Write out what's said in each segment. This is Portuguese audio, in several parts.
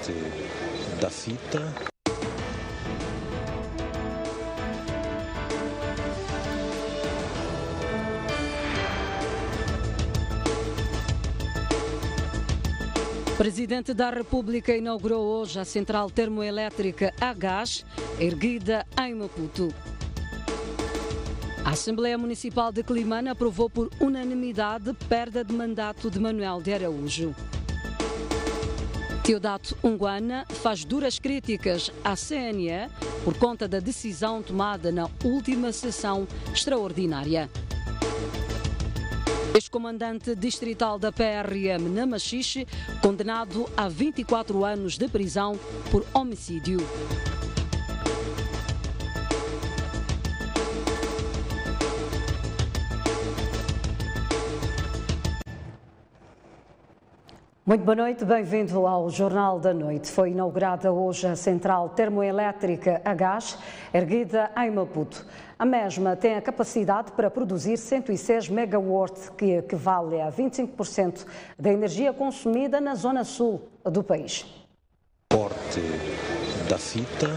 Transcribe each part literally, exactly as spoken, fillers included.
Corte da fita. O Presidente da República inaugurou hoje a central termoelétrica a gás, erguida em Maputo. A Assembleia Municipal de Climane aprovou por unanimidade perda de mandato de Manuel de Araújo. Teodato Unguana faz duras críticas à C N E por conta da decisão tomada na última sessão extraordinária. Ex-comandante distrital da P R M na Machixe, condenado a vinte e quatro anos de prisão por homicídio. Muito boa noite, bem-vindo ao Jornal da Noite. Foi inaugurada hoje a central termoelétrica a gás, erguida em Maputo. A mesma tem a capacidade para produzir cento e seis megawatts, que equivale a vinte e cinco por cento da energia consumida na zona sul do país. Corte da fita.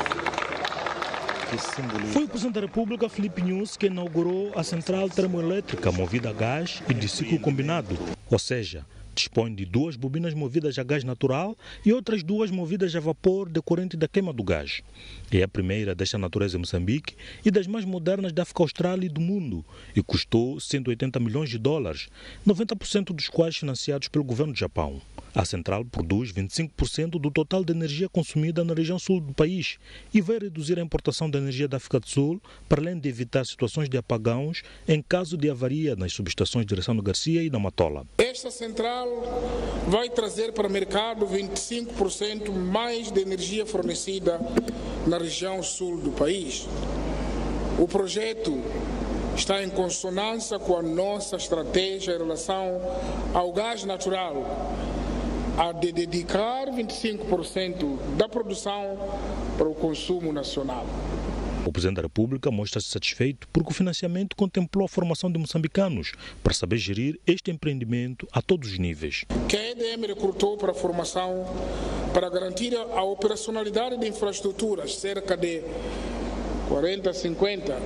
Foi o Presidente da República, Filipe Nyusi, que inaugurou a central termoelétrica movida a gás e de ciclo combinado, ou seja, dispõe de duas bobinas movidas a gás natural e outras duas movidas a vapor decorrente da queima do gás. É a primeira desta natureza em Moçambique e das mais modernas da África Austral e do mundo e custou cento e oitenta milhões de dólares, noventa por cento dos quais financiados pelo governo do Japão. A central produz vinte e cinco por cento do total de energia consumida na região sul do país e vai reduzir a importação de energia da África do Sul, para além de evitar situações de apagões em caso de avaria nas subestações de Direção do Garcia e na Matola. Esta central vai trazer para o mercado vinte e cinco por cento mais de energia fornecida na região sul do país. O projeto está em consonância com a nossa estratégia em relação ao gás natural, a de dedicar vinte e cinco por cento da produção para o consumo nacional. O Presidente da República mostra-se satisfeito porque o financiamento contemplou a formação de moçambicanos para saber gerir este empreendimento a todos os níveis. Que a E D M recrutou para a formação para garantir a operacionalidade de infraestruturas, cerca de quarenta, cinquenta,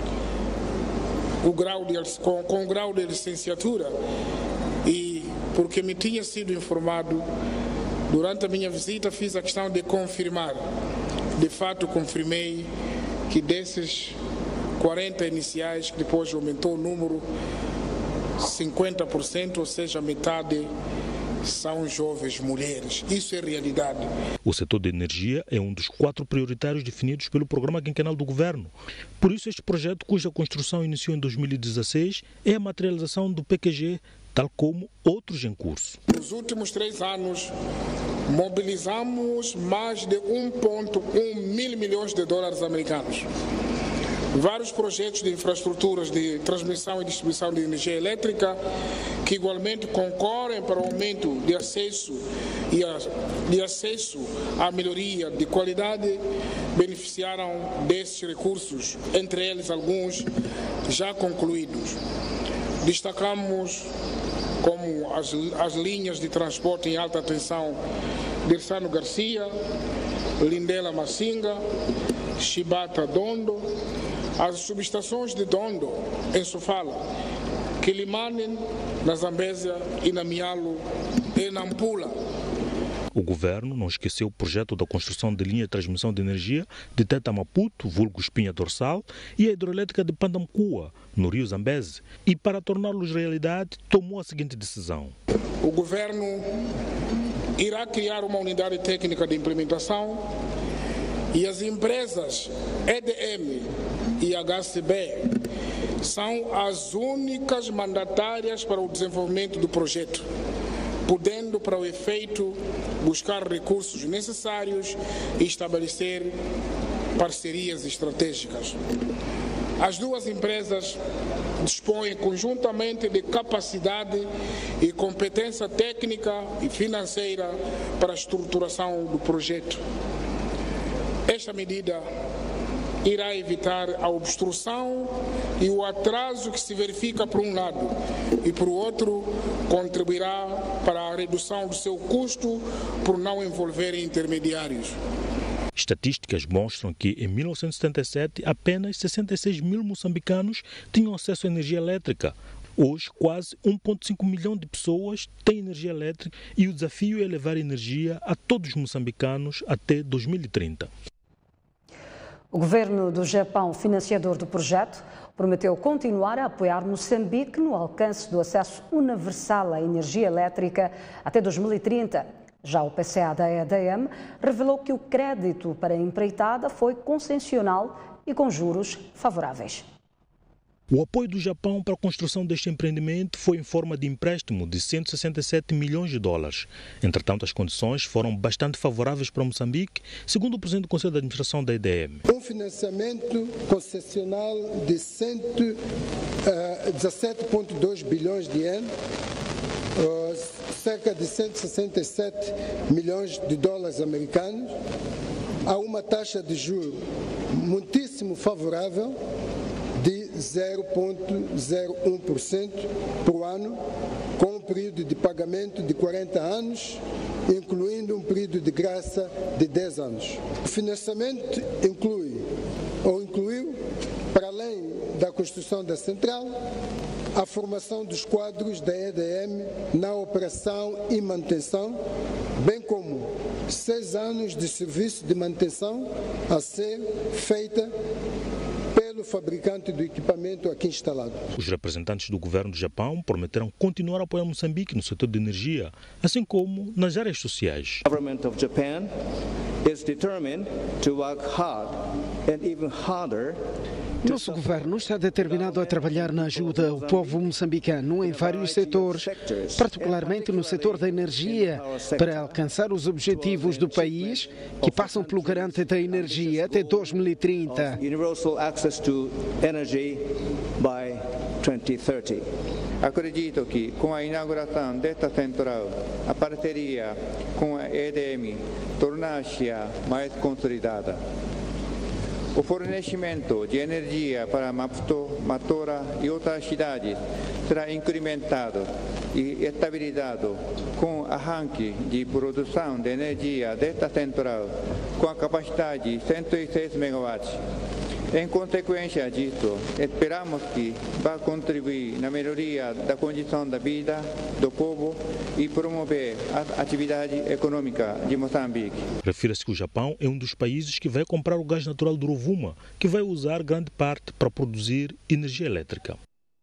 o grau de, com, com o grau de licenciatura, e porque me tinha sido informado durante a minha visita, fiz a questão de confirmar. De fato, confirmei que desses quarenta iniciais, que depois aumentou o número, cinquenta por cento, ou seja, metade, são jovens mulheres. Isso é realidade. O setor de energia é um dos quatro prioritários definidos pelo programa quinquenal do governo. Por isso, este projeto, cuja construção iniciou em dois mil e dezesseis, é a materialização do P Q G, tal como outros em curso. Nos últimos três anos, mobilizamos mais de um vírgula um mil milhões de dólares americanos. Vários projetos de infraestruturas de transmissão e distribuição de energia elétrica que igualmente concorrem para o aumento de acesso e a, de acesso à melhoria de qualidade beneficiaram desses recursos, entre eles alguns já concluídos. Destacamos como as, as linhas de transporte em alta tensão Dirsano Garcia, Lindela Massinga, Chibata Dondo, as subestações de Dondo em Sofala, Quilimane na Zambésia e na Mialo e Nampula. O governo não esqueceu o projeto da construção de linha de transmissão de energia de Teta Maputo, vulgo Espinha Dorsal, e a hidroelétrica de Pandamcua, no rio Zambeze, e para torná-los realidade, tomou a seguinte decisão. O governo irá criar uma unidade técnica de implementação e as empresas E D M e H C B são as únicas mandatárias para o desenvolvimento do projeto, podendo, para o efeito, buscar recursos necessários e estabelecer parcerias estratégicas. As duas empresas dispõem conjuntamente de capacidade e competência técnica e financeira para a estruturação do projeto. Esta medida irá evitar a obstrução e o atraso que se verifica por um lado e por outro contribuirá para a redução do seu custo por não envolver intermediários. Estatísticas mostram que, em mil novecentos e setenta e sete, apenas sessenta e seis mil moçambicanos tinham acesso à energia elétrica. Hoje, quase um vírgula cinco milhão de pessoas têm energia elétrica e o desafio é levar energia a todos os moçambicanos até dois mil e trinta. O governo do Japão, financiador do projeto, prometeu continuar a apoiar Moçambique no alcance do acesso universal à energia elétrica até dois mil e trinta. Já o P C A da E D M revelou que o crédito para a empreitada foi concessional e com juros favoráveis. O apoio do Japão para a construção deste empreendimento foi em forma de empréstimo de cento e sessenta e sete milhões de dólares. Entretanto, as condições foram bastante favoráveis para Moçambique, segundo o presidente do Conselho de Administração da E D M. Um financiamento concessional de cento e dezassete vírgula dois bilhões de ienes, cerca de cento e sessenta e sete milhões de dólares americanos, a uma taxa de juros muitíssimo favorável de zero vírgula zero um por cento por ano, com um período de pagamento de quarenta anos, incluindo um período de graça de dez anos. O financiamento inclui, ou incluiu, para além da construção da central, a formação dos quadros da E D M na operação e manutenção, bem como seis anos de serviço de manutenção a ser feita pelo fabricante do equipamento aqui instalado. Os representantes do governo do Japão prometeram continuar a apoiar Moçambique no setor de energia, assim como nas áreas sociais. The government of Japan is determined to work hard and even harder. Nosso governo está determinado a trabalhar na ajuda ao povo moçambicano em vários setores, particularmente no setor da energia, para alcançar os objetivos do país que passam pelo garante da energia até dois mil e trinta. Universal access to energy by twenty thirty. Acredito que com a inauguração desta central, a parceria com a E D M tornar-se mais consolidada. O fornecimento de energia para Maputo, Matola e outras cidades será incrementado e estabilizado com arranque de produção de energia desta central com a capacidade de cento e seis megawatts. Em consequência disso, esperamos que vá contribuir na melhoria da condição da vida do povo e promover a atividade econômica de Moçambique. Refira-se que o Japão é um dos países que vai comprar o gás natural do Rovuma, que vai usar grande parte para produzir energia elétrica.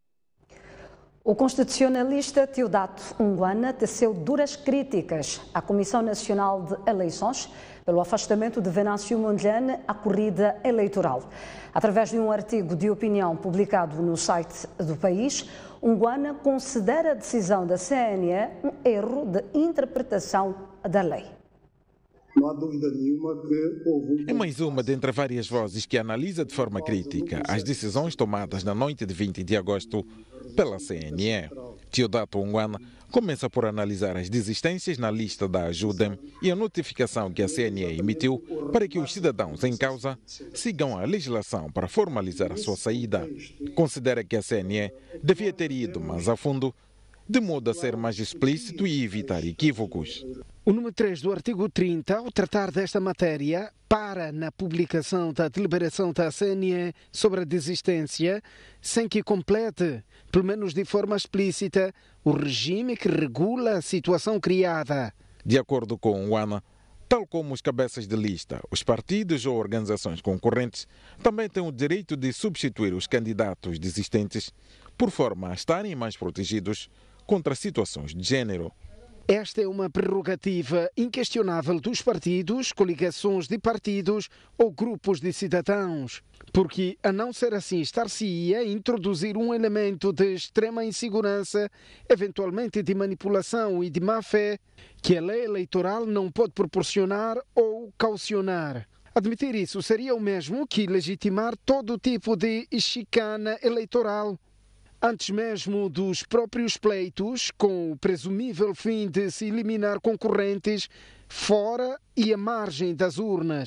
O constitucionalista Teodato Unguana teceu duras críticas à Comissão Nacional de Eleições pelo afastamento de Venâncio Mondlane à corrida eleitoral. Através de um artigo de opinião publicado no site do país, Unguana considera a decisão da C N E um erro de interpretação da lei. Não há dúvida nenhuma que houve... É mais uma dentre várias vozes que analisa de forma crítica as decisões tomadas na noite de vinte de agosto pela C N E. Teodato Unguana começa por analisar as desistências na lista da ajuda e a notificação que a C N E emitiu para que os cidadãos em causa sigam a legislação para formalizar a sua saída. Considera que a C N E devia ter ido mais a fundo, de modo a ser mais explícito e evitar equívocos. O número três do artigo trinta, ao tratar desta matéria, para na publicação da deliberação da C N E sobre a desistência, sem que complete, pelo menos de forma explícita, o regime que regula a situação criada. De acordo com o ANA, tal como os cabeças de lista, os partidos ou organizações concorrentes também têm o direito de substituir os candidatos desistentes, por forma a estarem mais protegidos contra situações de género. Esta é uma prerrogativa inquestionável dos partidos, coligações de partidos ou grupos de cidadãos, porque, a não ser assim, estar-se-ia a introduzir um elemento de extrema insegurança, eventualmente de manipulação e de má-fé, que a lei eleitoral não pode proporcionar ou caucionar. Admitir isso seria o mesmo que legitimar todo tipo de chicana eleitoral. Antes mesmo dos próprios pleitos, com o presumível fim de se eliminar concorrentes fora e à margem das urnas.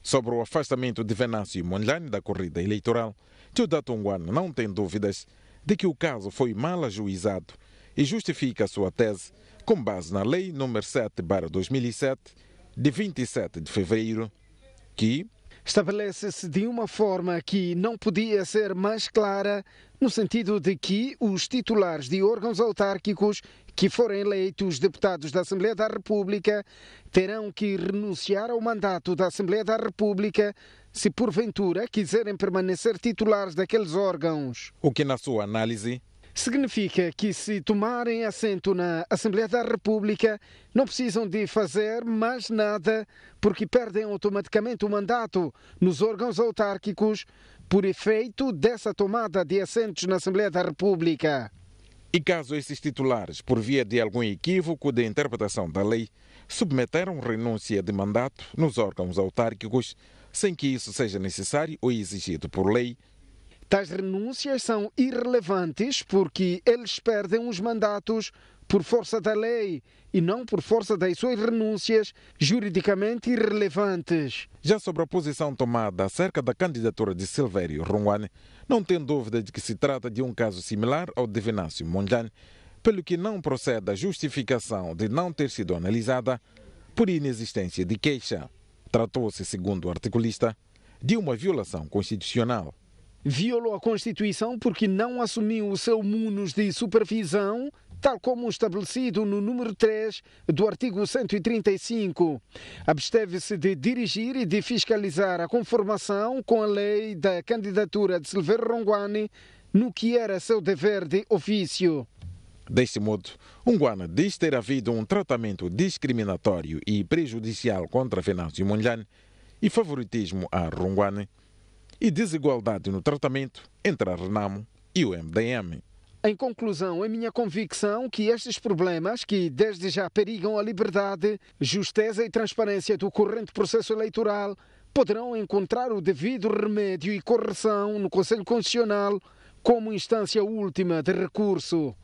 Sobre o afastamento de Venâncio Mondlane da corrida eleitoral, Teodato Nguana não tem dúvidas de que o caso foi mal ajuizado e justifica a sua tese com base na Lei número sete barra dois mil e sete, de vinte e sete de fevereiro, que estabelece-se de uma forma que não podia ser mais clara, no sentido de que os titulares de órgãos autárquicos que forem eleitos deputados da Assembleia da República terão que renunciar ao mandato da Assembleia da República se porventura quiserem permanecer titulares daqueles órgãos. O que, na sua análise, significa que, se tomarem assento na Assembleia da República, não precisam de fazer mais nada, porque perdem automaticamente o mandato nos órgãos autárquicos por efeito dessa tomada de assentos na Assembleia da República. E caso esses titulares, por via de algum equívoco de interpretação da lei, submeteram renúncia de mandato nos órgãos autárquicos, sem que isso seja necessário ou exigido por lei, tais renúncias são irrelevantes porque eles perdem os mandatos por força da lei e não por força das suas renúncias juridicamente irrelevantes. Já sobre a posição tomada acerca da candidatura de Silvério Rungwane, não tem dúvida de que se trata de um caso similar ao de Venâncio Mondlane, pelo que não procede a justificação de não ter sido analisada por inexistência de queixa. Tratou-se, segundo o articulista, de uma violação constitucional. Violou a Constituição porque não assumiu o seu munus de supervisão, tal como estabelecido no número três do artigo cento e trinta e cinco. Absteve-se de dirigir e de fiscalizar a conformação com a lei da candidatura de Silvério Rungwane no que era seu dever de ofício. Deste modo, Nguana diz ter havido um tratamento discriminatório e prejudicial contra Venâncio Mondlane e favoritismo a Rungwane, e desigualdade no tratamento entre a Renamo e o M D M. Em conclusão, é minha convicção que estes problemas, que desde já perigam a liberdade, justeza e transparência do corrente processo eleitoral, poderão encontrar o devido remédio e correção no Conselho Constitucional como instância última de recurso.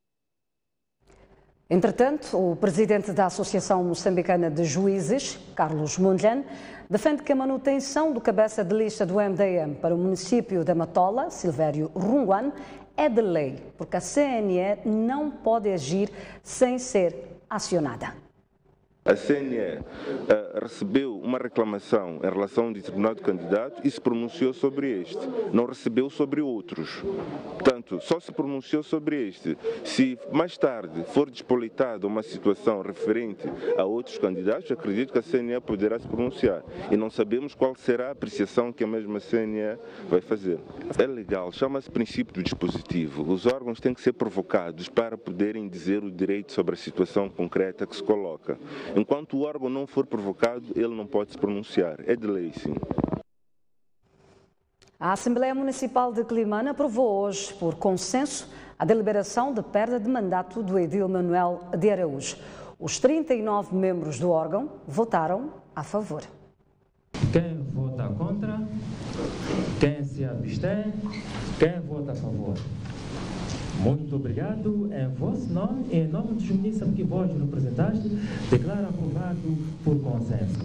Entretanto, o presidente da Associação Moçambicana de Juízes, Carlos Mondlane, defende que a manutenção do cabeça de lista do M D M para o município da Matola, Silvério Rungwane, é de lei, porque a C N E não pode agir sem ser acionada. A C N E uh, recebeu uma reclamação em relação a um determinado candidato e se pronunciou sobre este. Não recebeu sobre outros. Portanto, só se pronunciou sobre este. Se mais tarde for despolitada uma situação referente a outros candidatos, acredito que a C N E poderá se pronunciar. E não sabemos qual será a apreciação que a mesma C N E vai fazer. É legal, chama-se princípio do dispositivo. Os órgãos têm que ser provocados para poderem dizer o direito sobre a situação concreta que se coloca. Enquanto o órgão não for provocado, ele não pode se pronunciar. É de lei, sim. A Assembleia Municipal de Climane aprovou hoje, por consenso, a deliberação de perda de mandato do edil Manuel de Araújo. Os trinta e nove membros do órgão votaram a favor. Quem vota contra? Quem se abstém? Quem vota a favor? Muito obrigado. Em vosso nome e em nome dos munícipes que vós representaste, declaro aprovado por consenso.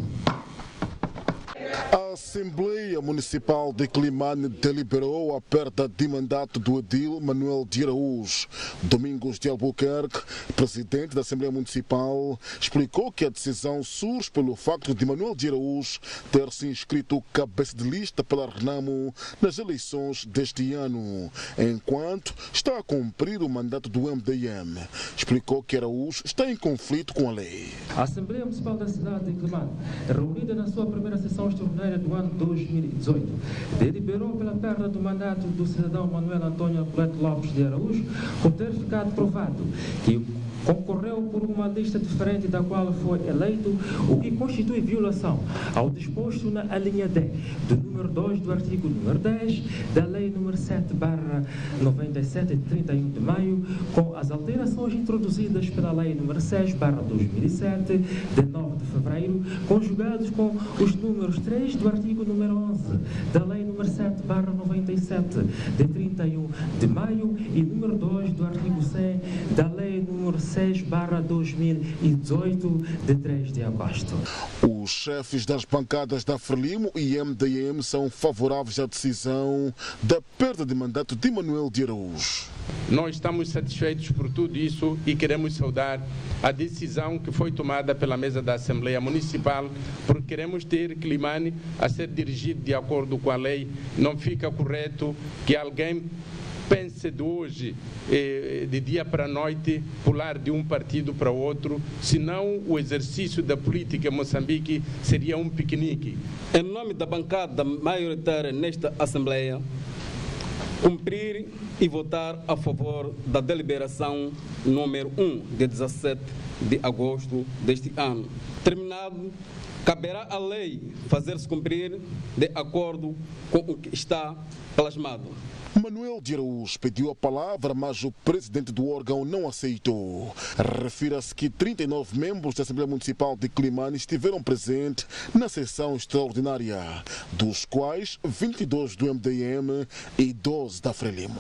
A Assembleia Municipal de Climane deliberou a perda de mandato do edil Manuel de Araújo. Domingos de Albuquerque, presidente da Assembleia Municipal, explicou que a decisão surge pelo facto de Manuel de Araújo ter se inscrito cabeça de lista pela Renamo nas eleições deste ano, enquanto está a cumprir o mandato do M D M. Explicou que Araújo está em conflito com a lei. A Assembleia Municipal da cidade de Climane, reunida na sua primeira sessão extraordinária do ano dois mil e dezoito, deliberou pela perda do mandato do cidadão Manuel Antônio Apuleto Lopes de Araújo por ter ficado provado que concorreu por uma lista diferente da qual foi eleito, o que constitui violação ao disposto na alínea D do número dois do artigo número dez da Lei número sete barra noventa e sete, de trinta e um de maio, com as alterações introduzidas pela Lei número seis barra dois mil e sete, de nove de de fevereiro, conjugados com os números três do artigo número onze da Lei número sete barra noventa e sete, de trinta e um de maio, e número dois do artigo cem da Lei número seis barra dois mil e dezoito, de três de agosto. Os chefes das bancadas da Frelimo e M D M são favoráveis à decisão da perda de mandato de Manuel de Araújo. Nós estamos satisfeitos por tudo isso e queremos saudar a decisão que foi tomada pela mesa da Assembleia Municipal, porque queremos ter Climane a ser dirigido de acordo com a lei. Não fica correto que alguém pense de hoje, de dia para a noite, pular de um partido para outro, senão o exercício da política em Moçambique seria um piquenique. Em nome da bancada maioritária nesta Assembleia, cumprir e votar a favor da deliberação número um de dezessete de agosto deste ano. Terminado, caberá à lei fazer-se cumprir de acordo com o que está plasmado. Manuel de Araújo pediu a palavra, mas o presidente do órgão não aceitou. Refira-se que trinta e nove membros da Assembleia Municipal de Climane estiveram presentes na sessão extraordinária, dos quais vinte e dois do M D M e doze da Frelimo.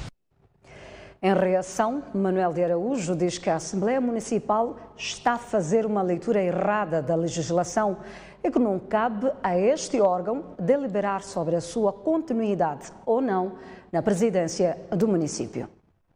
Em reação, Manuel de Araújo diz que a Assembleia Municipal está a fazer uma leitura errada da legislação e que não cabe a este órgão deliberar sobre a sua continuidade ou não na presidência do município.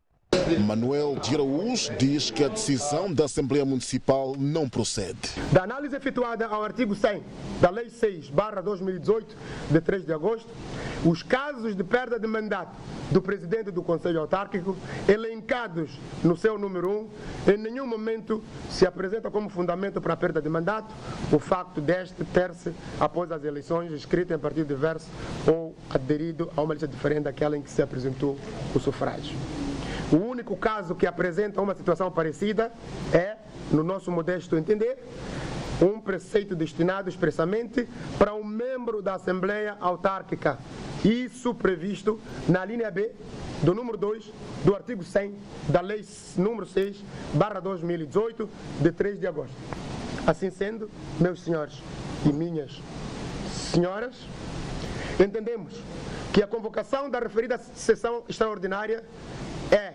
Manuel de Araújo diz que a decisão da Assembleia Municipal não procede. Da análise efetuada ao artigo cem da Lei seis barra dois mil e dezoito, de três de agosto, os casos de perda de mandato do presidente do Conselho Autárquico, elencados no seu número um, em nenhum momento se apresenta como fundamento para a perda de mandato o facto deste ter-se, após as eleições, inscrito em partido diverso ou aderido a uma lista diferente daquela em que se apresentou o sufrágio. O único caso que apresenta uma situação parecida é, no nosso modesto entender, um preceito destinado expressamente para um membro da Assembleia Autárquica. Isso previsto na linha B do número dois do artigo cem da Lei número seis barra dois mil e dezoito, de três de agosto. Assim sendo, meus senhores e minhas senhoras, entendemos que a convocação da referida sessão extraordinária é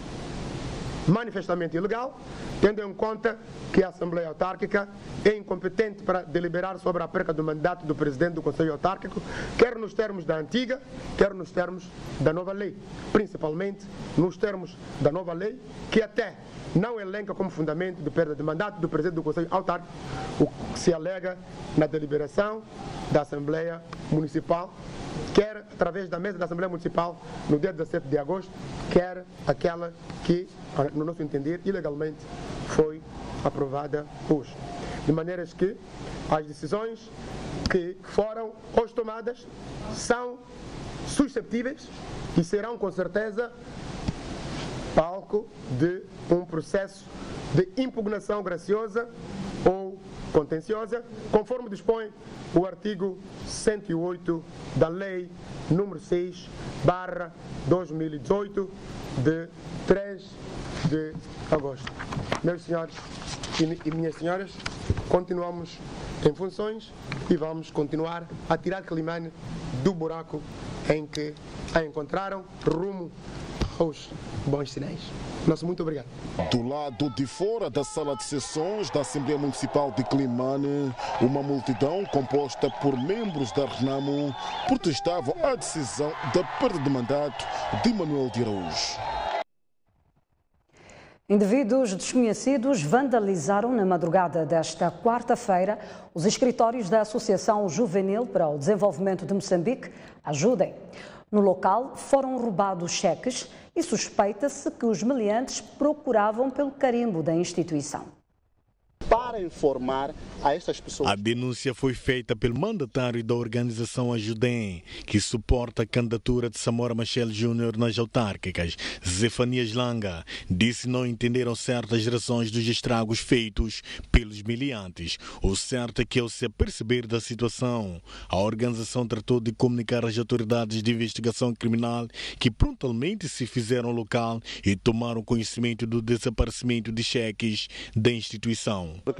manifestamente ilegal, tendo em conta que a Assembleia Autárquica é incompetente para deliberar sobre a perca do mandato do presidente do Conselho Autárquico, quer nos termos da antiga, quer nos termos da nova lei, principalmente nos termos da nova lei, que até não elenca como fundamento de perda de mandato do presidente do Conselho Autárquico o que se alega na deliberação da Assembleia Municipal, quer através da mesa da Assembleia Municipal no dia dezassete de agosto, quer aquela que, no nosso entender, ilegalmente foi aprovada hoje. De maneiras que as decisões que foram hoje tomadas são susceptíveis e serão com certeza palco de um processo de impugnação graciosa ou contenciosa, conforme dispõe o artigo cento e oito da Lei número seis barra dois mil e dezoito, de três de agosto. Meus senhores e minhas senhoras, continuamos em funções e vamos continuar a tirar Climane do buraco em que a encontraram, rumo aos bons sinais. Nosso muito obrigado. Do lado de fora da sala de sessões da Assembleia Municipal de Climane, uma multidão composta por membros da RENAMO protestavam a decisão da perda de mandato de Manuel de Araújo. Indivíduos desconhecidos vandalizaram na madrugada desta quarta-feira os escritórios da Associação Juvenil para o Desenvolvimento de Moçambique, Ajudem. No local foram roubados cheques e suspeita-se que os meliantes procuravam pelo carimbo da instituição. Para informar a estas pessoas. A denúncia foi feita pelo mandatário da organização Ajudem, que suporta a candidatura de Samora Machel Júnior nas autárquicas. Zefanias Langa disse não entenderam certas razões dos estragos feitos pelos meliantes. O certo é que, ao se aperceber da situação, a organização tratou de comunicar às autoridades de investigação criminal, que prontamente se fizeram ao local e tomaram conhecimento do desaparecimento de cheques da instituição. Porque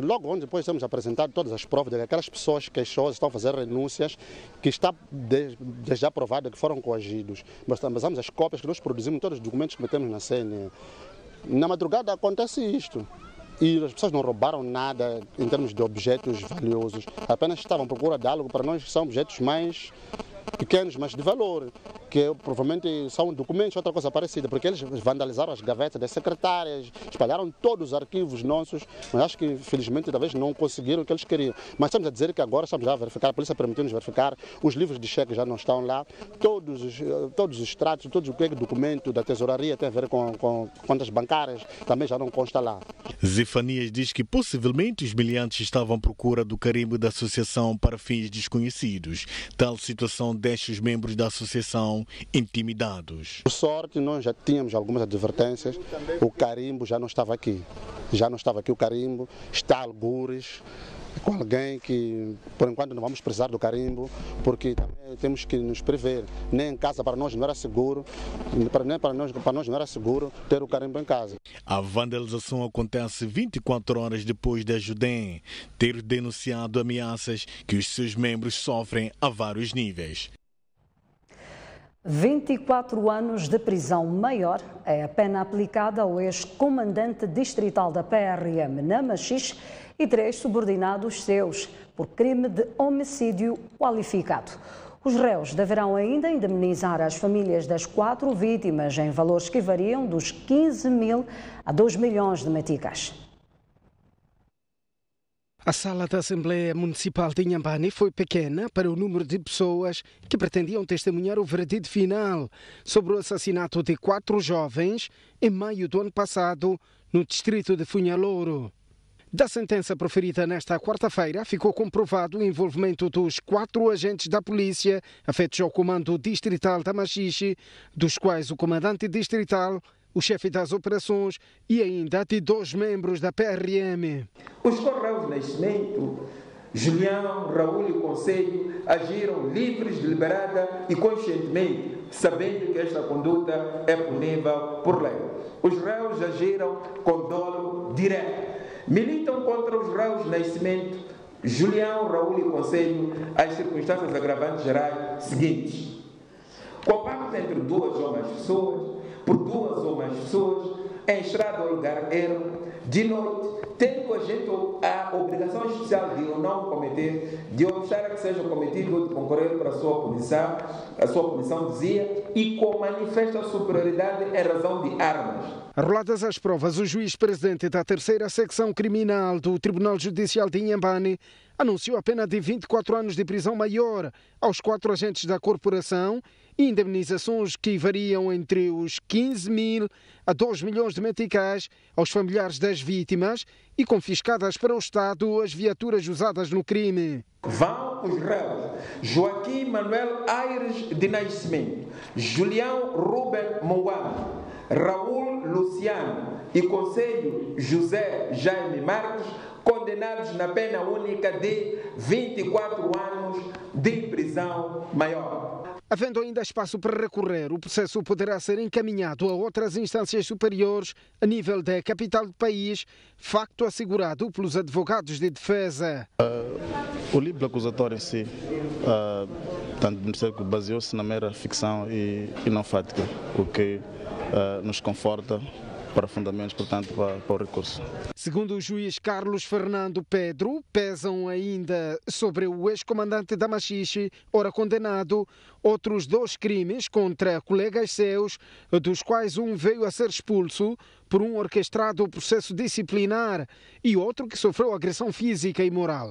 logo onde depois temos apresentado todas as provas de que aquelas pessoas queixosas estão a fazer renúncias que está desde já provado que foram coagidos. Mas basamos as cópias que nós produzimos, todos os documentos que metemos na C N E. Na madrugada acontece isto. E as pessoas não roubaram nada em termos de objetos valiosos. Apenas estavam à procura de algo para nós que são objetos mais pequenos, mas de valor, que provavelmente são documentos, outra coisa parecida, porque eles vandalizaram as gavetas das secretárias, espalharam todos os arquivos nossos, mas acho que felizmente talvez não conseguiram o que eles queriam. Mas estamos a dizer que agora estamos já a verificar, a polícia permitiu-nos verificar, os livros de cheque já não estão lá, todos os, todos os extratos, todo o que é documento da tesouraria tem a ver com, com contas bancárias, também já não consta lá. Zefanias diz que possivelmente os miliantes estavam à procura do carimbo da associação para fins desconhecidos. Tal situação deixa os membros da associação intimidados. Por sorte, nós já tínhamos algumas advertências, o carimbo já não estava aqui. Já não estava aqui o carimbo, está algures com alguém que, por enquanto, não vamos precisar do carimbo, porque também temos que nos prever. Nem em casa para nós não era seguro, nem para nós, para nós não era seguro ter o carimbo em casa. A vandalização acontece vinte e quatro horas depois da Judem ter denunciado ameaças que os seus membros sofrem a vários níveis. vinte e quatro anos de prisão maior é a pena aplicada ao ex-comandante distrital da P R M na Machixe e três subordinados seus por crime de homicídio qualificado. Os réus deverão ainda indemnizar as famílias das quatro vítimas em valores que variam dos quinze mil a dois milhões de meticais. A sala da Assembleia Municipal de Inhambane foi pequena para o número de pessoas que pretendiam testemunhar o veredito final sobre o assassinato de quatro jovens em maio do ano passado no distrito de Funhalouro. Da sentença proferida nesta quarta-feira, ficou comprovado o envolvimento dos quatro agentes da polícia afetos ao comando distrital da Machixe, dos quais o comandante distrital, o chefe das operações e ainda de dois membros da P R M. Os correios Nascimento, Julião, Raul e Conselho agiram livres, deliberada e conscientemente, sabendo que esta conduta é punível por lei. Os réus agiram com dolo direto. Militam contra os réus Nascimento, Julião, Raul e Conselho as circunstâncias agravantes gerais seguintes. Compacto entre duas ou mais pessoas, por duas ou mais pessoas, em estrada ou lugar ermo, de noite, tendo o agente a obrigação especial de o não cometer, de obstar a que seja cometido ou de concorrer para a sua punição, a sua punição dizia, e com manifesta superioridade em razão de armas. Arroladas as provas, o juiz-presidente da terceira secção criminal do Tribunal Judicial de Inhambane anunciou a pena de vinte e quatro anos de prisão maior aos quatro agentes da corporação e indemnizações que variam entre os quinze mil a dois milhões de meticais aos familiares das vítimas e confiscadas para o Estado as viaturas usadas no crime. Vão os réus Joaquim Manuel Aires de Nascimento, Julião Ruben Mouano, Raul Luciano e Conselho José Jaime Marcos, condenados na pena única de vinte e quatro anos de prisão maior. Havendo ainda espaço para recorrer, o processo poderá ser encaminhado a outras instâncias superiores a nível da capital do país, facto assegurado pelos advogados de defesa. Uh, o livro acusatório em si, uh, tanto do Ministério, baseou-se na mera ficção e, e não fática, o que uh, nos conforta para fundamentos, portanto, para, para o recurso. Segundo o juiz Carlos Fernando Pedro, pesam ainda sobre o ex-comandante da Machixe, ora condenado, outros dois crimes contra colegas seus, dos quais um veio a ser expulso por um orquestrado processo disciplinar e outro que sofreu agressão física e moral.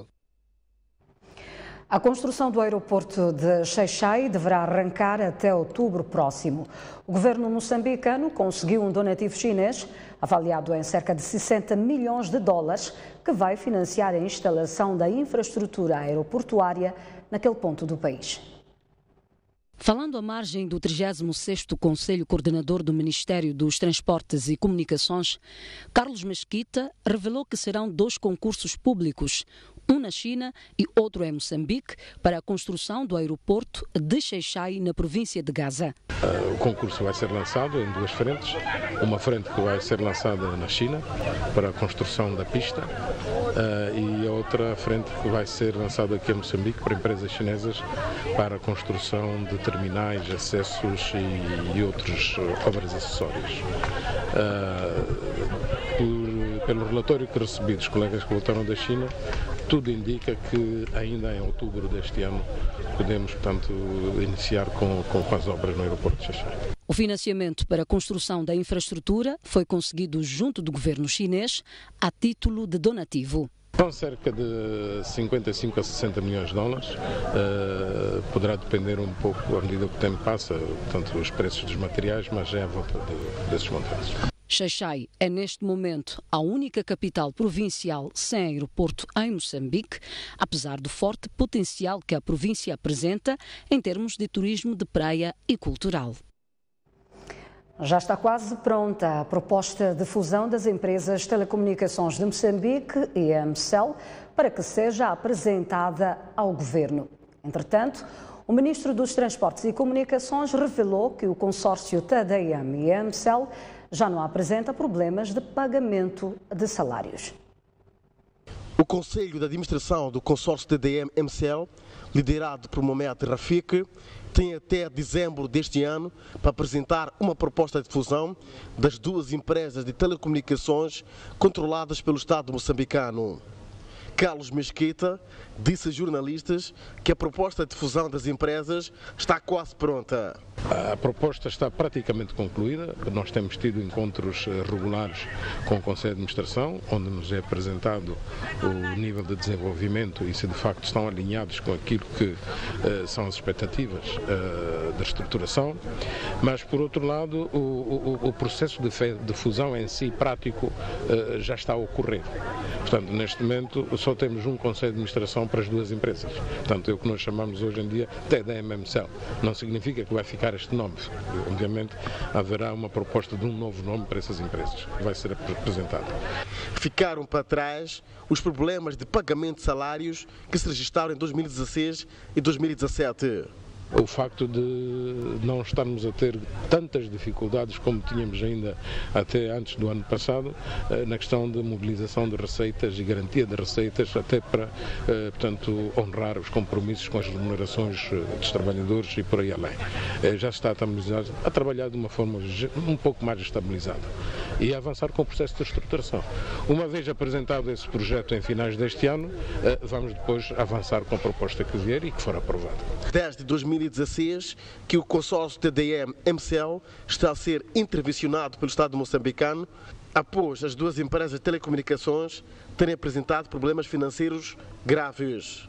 A construção do aeroporto de Xai-Xai deverá arrancar até outubro próximo. O governo moçambicano conseguiu um donativo chinês, avaliado em cerca de sessenta milhões de dólares, que vai financiar a instalação da infraestrutura aeroportuária naquele ponto do país. Falando à margem do trigésimo sexto Conselho Coordenador do Ministério dos Transportes e Comunicações, Carlos Mesquita revelou que serão dois concursos públicos, um na China e outro em Moçambique, para a construção do aeroporto de Xai-Xai, na província de Gaza. O concurso vai ser lançado em duas frentes. Uma frente que vai ser lançada na China para a construção da pista e a outra frente que vai ser lançada aqui em Moçambique para empresas chinesas para a construção de terminais, acessos e, e outras obras acessórias. Por, pelo relatório que recebi dos colegas que voltaram da China, tudo indica que ainda em outubro deste ano podemos, portanto, iniciar com, com, com as obras no aeroporto de Xai-Xai. O financiamento para a construção da infraestrutura foi conseguido junto do governo chinês a título de donativo. São cerca de cinquenta e cinco a sessenta milhões de dólares, uh, poderá depender um pouco à medida que o tempo passa, portanto, os preços dos materiais, mas é à volta de, desses montantes. Xai-Xai é neste momento a única capital provincial sem aeroporto em Moçambique, apesar do forte potencial que a província apresenta em termos de turismo de praia e cultural. Já está quase pronta a proposta de fusão das empresas Telecomunicações de Moçambique e a Emcel para que seja apresentada ao Governo. Entretanto, o Ministro dos Transportes e Comunicações revelou que o consórcio T D M e a Emcel já não apresenta problemas de pagamento de salários. O Conselho de Administração do consórcio T D M-Emcel, liderado por Mohamed Rafik, tem até dezembro deste ano para apresentar uma proposta de fusão das duas empresas de telecomunicações controladas pelo Estado moçambicano. Carlos Mesquita disse a jornalistas que a proposta de fusão das empresas está quase pronta. A proposta está praticamente concluída. Nós temos tido encontros regulares com o Conselho de Administração, onde nos é apresentado o nível de desenvolvimento e se de facto estão alinhados com aquilo que uh, são as expectativas uh, da reestruturação. Mas, por outro lado, o, o, o processo de, fe, de fusão em si prático uh, já está a ocorrer. Portanto, neste momento, só temos um Conselho de Administração para as duas empresas. Portanto, é o que nós chamamos hoje em dia T D M-Emcel. Não significa que vai ficar este nome. Obviamente, haverá uma proposta de um novo nome para essas empresas, que vai ser apresentado. Ficaram para trás os problemas de pagamento de salários que se registraram em dois mil e dezasseis e dois mil e dezassete. O facto de não estarmos a ter tantas dificuldades como tínhamos ainda até antes do ano passado, na questão de mobilização de receitas e garantia de receitas, até para, portanto, honrar os compromissos com as remunerações dos trabalhadores e por aí além. Já está estabilizado, a trabalhar de uma forma um pouco mais estabilizada e a avançar com o processo de estruturação. Uma vez apresentado esse projeto em finais deste ano, vamos depois avançar com a proposta que vier e que for aprovada. Desde dois mil e dezasseis que o consórcio T D M-Emcel está a ser intervencionado pelo Estado moçambicano após as duas empresas de telecomunicações terem apresentado problemas financeiros graves.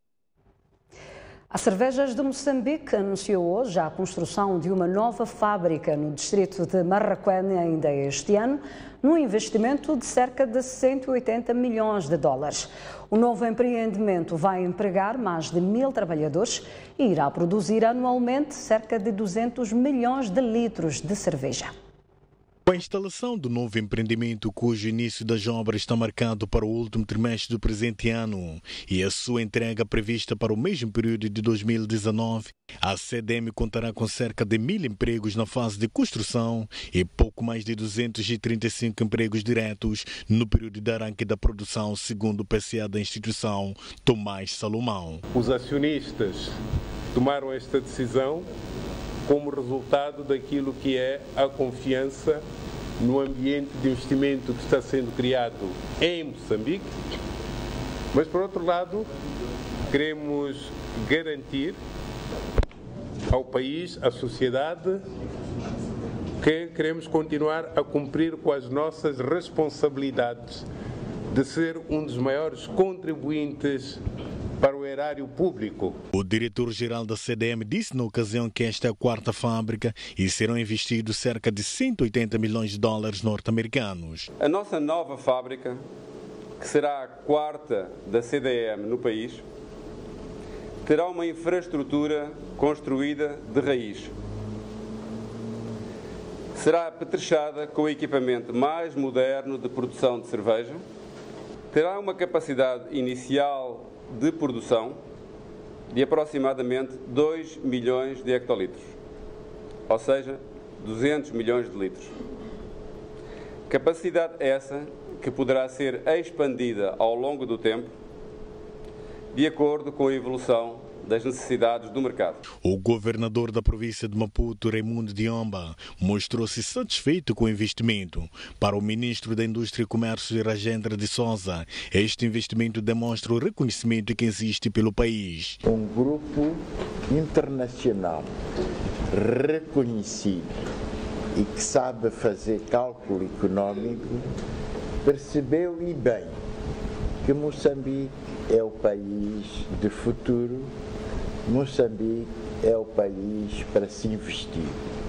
A Cervejas de Moçambique anunciou hoje a construção de uma nova fábrica no distrito de Marraquene ainda este ano, num investimento de cerca de cento e oitenta milhões de dólares. O novo empreendimento vai empregar mais de mil trabalhadores e irá produzir anualmente cerca de duzentos milhões de litros de cerveja. Com a instalação do novo empreendimento, cujo início das obras está marcado para o último trimestre do presente ano e a sua entrega prevista para o mesmo período de dois mil e dezanove, a C D M contará com cerca de mil empregos na fase de construção e pouco mais de duzentos e trinta e cinco empregos diretos no período de arranque da produção, segundo o P C A da instituição, Tomás Salomão. Os acionistas tomaram esta decisão como resultado daquilo que é a confiança no ambiente de investimento que está sendo criado em Moçambique, mas, por outro lado, queremos garantir ao país, à sociedade, que queremos continuar a cumprir com as nossas responsabilidades de ser um dos maiores contribuintes para o erário público. O diretor-geral da C D M disse na ocasião que esta é a quarta fábrica e serão investidos cerca de cento e oitenta milhões de dólares norte-americanos. A nossa nova fábrica, que será a quarta da C D M no país, terá uma infraestrutura construída de raiz. Será apetrechada com o equipamento mais moderno de produção de cerveja, terá uma capacidade inicial de produção de aproximadamente dois milhões de hectolitros, ou seja, duzentos milhões de litros. Capacidade essa que poderá ser expandida ao longo do tempo, de acordo com a evolução das necessidades do mercado. O governador da província de Maputo, Raimundo Diomba, mostrou-se satisfeito com o investimento. Para o ministro da Indústria e Comércio, Rajendra de Souza, este investimento demonstra o reconhecimento que existe pelo país. Um grupo internacional reconhecido e que sabe fazer cálculo econômico percebeu e bem que Moçambique é o país de futuro, Moçambique é o país para se investir.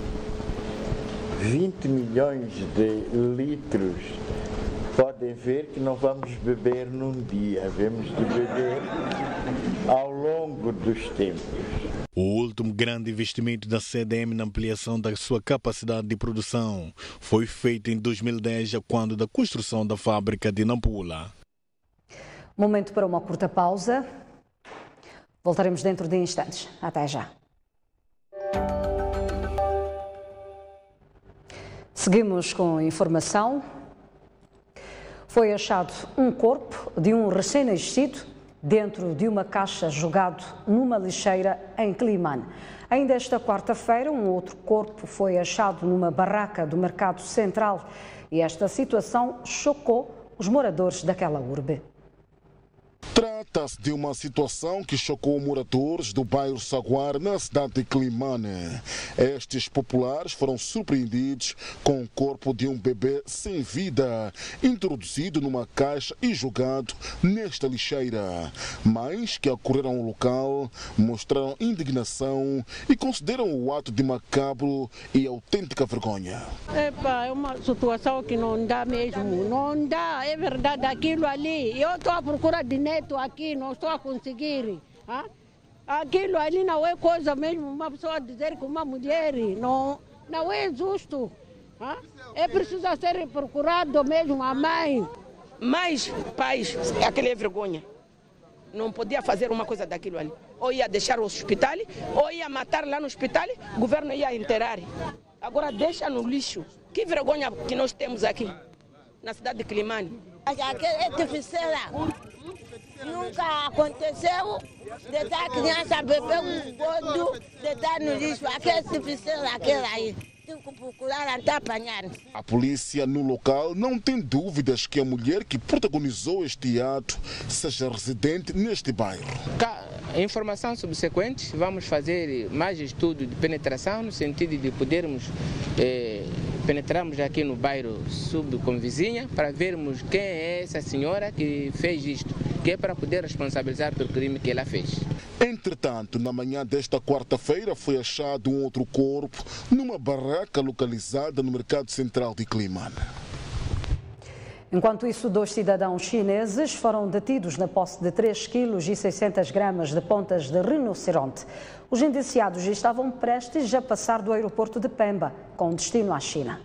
vinte milhões de litros, podem ver que não vamos beber num dia, vamos de beber ao longo dos tempos. O último grande investimento da C D M na ampliação da sua capacidade de produção foi feito em dois mil e dez, quando da construção da fábrica de Nampula. Momento para uma curta pausa. Voltaremos dentro de instantes. Até já. Seguimos com informação. Foi achado um corpo de um recém-nascido dentro de uma caixa jogado numa lixeira em Climane. Ainda esta quarta-feira, um outro corpo foi achado numa barraca do Mercado Central e esta situação chocou os moradores daquela urbe. Trata-se de uma situação que chocou moradores do bairro Saguar, na cidade de Climane. Estes populares foram surpreendidos com o corpo de um bebê sem vida, introduzido numa caixa e jogado nesta lixeira. Mães que acorreram ao local mostraram indignação e consideram o ato de macabro e autêntica vergonha. Epa, é uma situação que não dá mesmo, não dá, é verdade, aquilo ali. Eu estou à procura de neto aqui, não estou a conseguir. Ah? Aquilo ali não é coisa mesmo, uma pessoa dizer que uma mulher não, não é justo. Ah? É preciso ser procurado mesmo a mãe. Mas, pais, aquilo é vergonha. Não podia fazer uma coisa daquilo ali. Ou ia deixar o hospital, ou ia matar lá no hospital, o governo ia enterrar. Agora deixa no lixo. Que vergonha que nós temos aqui, na cidade de Climane. É difícil. Nunca aconteceu de estar criança beber um gordo, de estar no lixo. Aquele difícil, aquele aí. Tem que procurar até apanhar. A polícia no local não tem dúvidas que a mulher que protagonizou este ato seja residente neste bairro. Informação subsequente, vamos fazer mais estudo de penetração no sentido de podermos eh, penetrarmos aqui no bairro subconvizinha para vermos quem é essa senhora que fez isto, que é para poder responsabilizar pelo crime que ela fez. Entretanto, na manhã desta quarta-feira foi achado um outro corpo numa barraca localizada no Mercado Central de Climane. Enquanto isso, dois cidadãos chineses foram detidos na posse de três quilos e seiscentas gramas de pontas de rinoceronte. Os indiciados estavam prestes a passar do aeroporto de Pemba, com destino à China.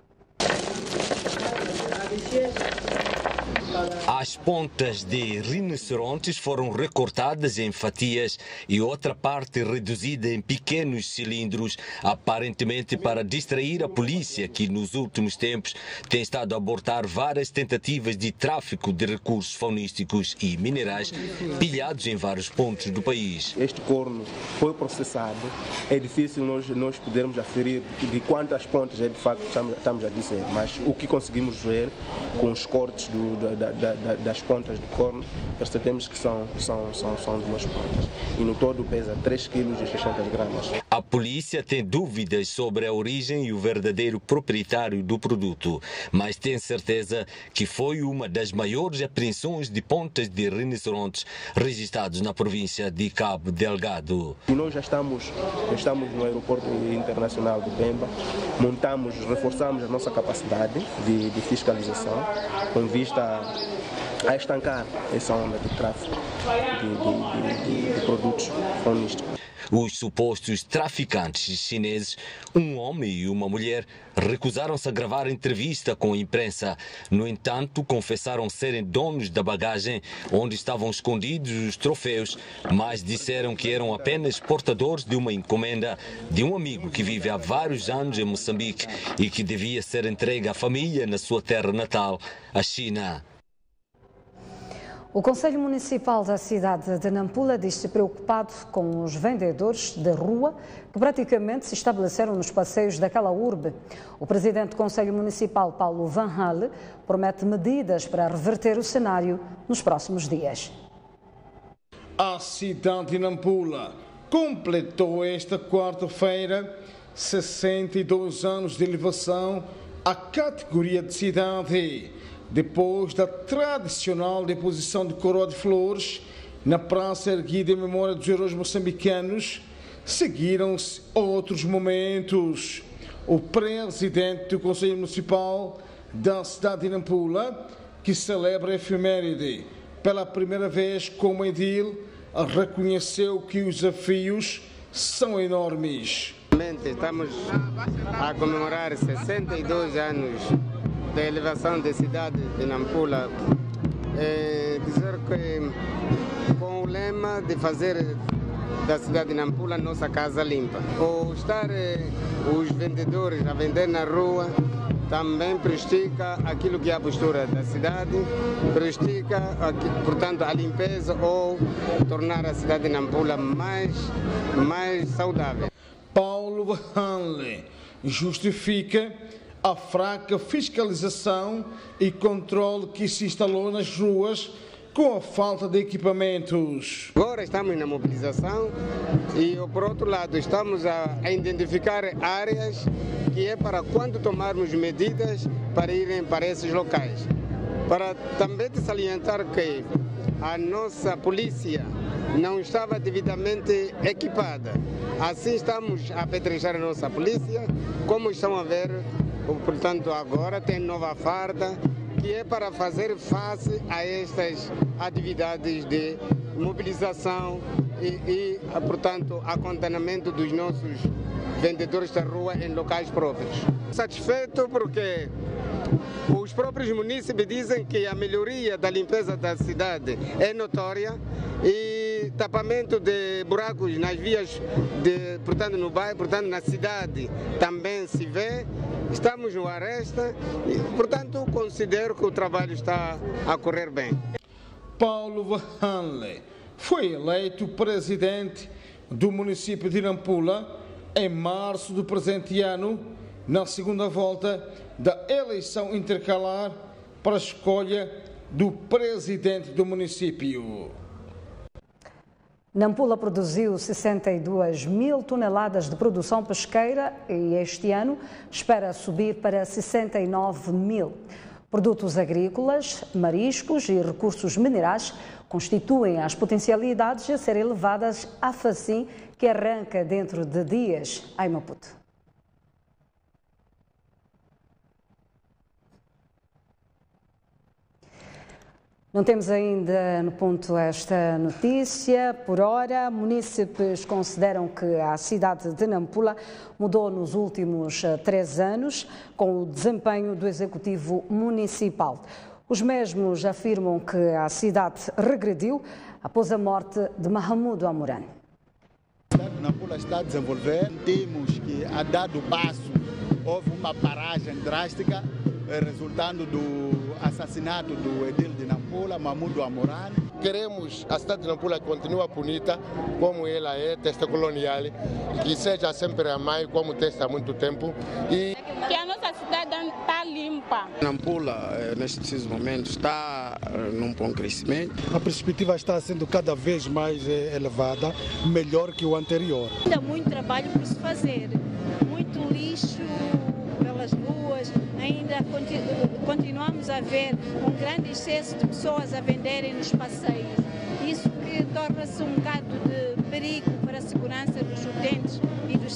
As pontas de rinocerontes foram recortadas em fatias e outra parte reduzida em pequenos cilindros, aparentemente para distrair a polícia, que nos últimos tempos tem estado a abortar várias tentativas de tráfico de recursos faunísticos e minerais pilhados em vários pontos do país. Este corno foi processado, é difícil nós, nós podermos aferir de quantas pontas é de facto estamos a dizer, mas o que conseguimos ver com os cortes do, da, da, da, das pontas do corno, percebemos que são, são, são, são duas pontas. E no todo pesa três quilos e seiscentas gramas. A polícia tem dúvidas sobre a origem e o verdadeiro proprietário do produto, mas tem certeza que foi uma das maiores apreensões de pontas de rinocerontes registrados na província de Cabo Delgado. E nós já estamos, já estamos no aeroporto internacional de Pemba, montamos, reforçamos a nossa capacidade de, de fiscalização com vista a estancar essa onda de tráfico de, de, de, de produtos faunísticos. Os supostos traficantes chineses, um homem e uma mulher, recusaram-se a gravar entrevista com a imprensa. No entanto, confessaram serem donos da bagagem onde estavam escondidos os troféus, mas disseram que eram apenas portadores de uma encomenda de um amigo que vive há vários anos em Moçambique e que devia ser entregue à família na sua terra natal, a China. O Conselho Municipal da cidade de Nampula diz-se preocupado com os vendedores de rua que praticamente se estabeleceram nos passeios daquela urbe. O presidente do Conselho Municipal, Paulo Van Hale, promete medidas para reverter o cenário nos próximos dias. A cidade de Nampula completou esta quarta-feira sessenta e dois anos de elevação à categoria de cidade, depois da tradicional deposição de coroa de flores na praça erguida em memória dos heróis moçambicanos, seguiram-se outros momentos. O presidente do Conselho Municipal da cidade de Nampula, que celebra a efeméride pela primeira vez como edil, reconheceu que os desafios são enormes. Estamos a comemorar sessenta e dois anos da elevação da cidade de Nampula. É dizer que com o lema de fazer da cidade de Nampula nossa casa limpa. Ou estar os vendedores a vender na rua também prejudica aquilo que é a postura da cidade, prejudica, portanto, a limpeza ou tornar a cidade de Nampula mais, mais saudável. Paulo Hanley justifica a fraca fiscalização e controle que se instalou nas ruas com a falta de equipamentos. Agora estamos na mobilização e, por outro lado, estamos a, a identificar áreas que é para quando tomarmos medidas para irem para esses locais. Para também te salientar que a nossa polícia não estava devidamente equipada. Assim estamos a apetrejar a nossa polícia, como estão a ver, portanto agora tem nova farda, que é para fazer face a estas atividades de mobilização e, e portanto, acontentamento dos nossos vendedores da rua em locais próprios. Satisfeito porque os próprios munícipes dizem que a melhoria da limpeza da cidade é notória e tapamento de buracos nas vias, de, portanto, no bairro, portanto, na cidade também se vê. Estamos no Aresta e, portanto, considero que o trabalho está a correr bem. Paulo Hanley foi eleito presidente do município de Nampula em março do presente ano, na segunda volta da eleição intercalar para a escolha do presidente do município. Nampula produziu sessenta e duas mil toneladas de produção pesqueira e este ano espera subir para sessenta e nove mil. Produtos agrícolas, mariscos e recursos minerais constituem as potencialidades a serem levadas à Facim, que arranca dentro de dias em Maputo. Não temos ainda no ponto esta notícia. Por hora, munícipes consideram que a cidade de Nampula mudou nos últimos três anos com o desempenho do Executivo Municipal. Os mesmos afirmam que a cidade regrediu após a morte de Mahamudu Amoran. A cidade de Nampula está a desenvolver. Temos que, a dado passo, houve uma paragem drástica resultando do assassinato do edil de Nampula, Mahamudu Amoran. Queremos a cidade de Nampula continue bonita como ela é, testa colonial, que seja sempre a mãe como testa há muito tempo. E que a nossa cidade está limpa. Nampula, neste preciso momento, está num bom crescimento. A perspectiva está sendo cada vez mais elevada, melhor que o anterior. Ainda muito trabalho por se fazer, muito lixo pelas ruas, ainda continuamos a ver um grande excesso de pessoas a venderem nos passeios. Isso que torna-se um bocado de perigo para a segurança dos utentes e dos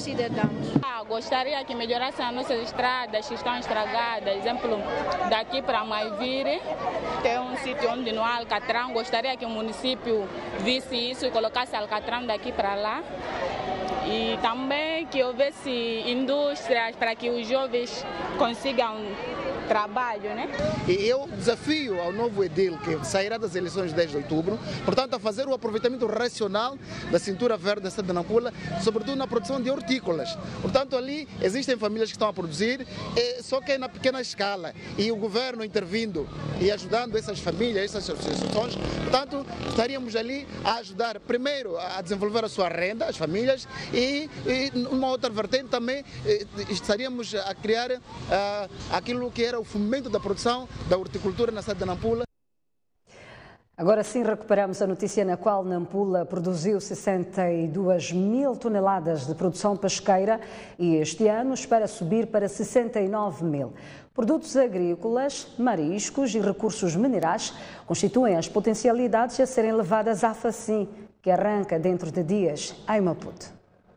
cidadãos. Ah, gostaria que melhorassem as nossas estradas que estão estragadas. Exemplo, daqui para Maivire, tem um sítio onde não há alcatrão. Gostaria que o município visse isso e colocasse alcatrão daqui para lá. E também que houvesse indústrias para que os jovens consigam trabalho, né? E eu desafio ao novo edil que sairá das eleições de dez de outubro, portanto, a fazer o aproveitamento racional da cintura verde da cidade de Nampula, sobretudo na produção de hortícolas. Portanto, ali existem famílias que estão a produzir, só que é na pequena escala. E o governo intervindo e ajudando essas famílias, essas associações, portanto, estaríamos ali a ajudar, primeiro, a desenvolver a sua renda, as famílias, e, e numa outra vertente também estaríamos a criar uh, aquilo que era o fomento da produção da horticultura na cidade de Nampula. Agora sim recuperamos a notícia na qual Nampula produziu sessenta e duas mil toneladas de produção pesqueira e este ano espera subir para sessenta e nove mil. Produtos agrícolas, mariscos e recursos minerais constituem as potencialidades a serem levadas à Facim, que arranca dentro de dias em Maputo.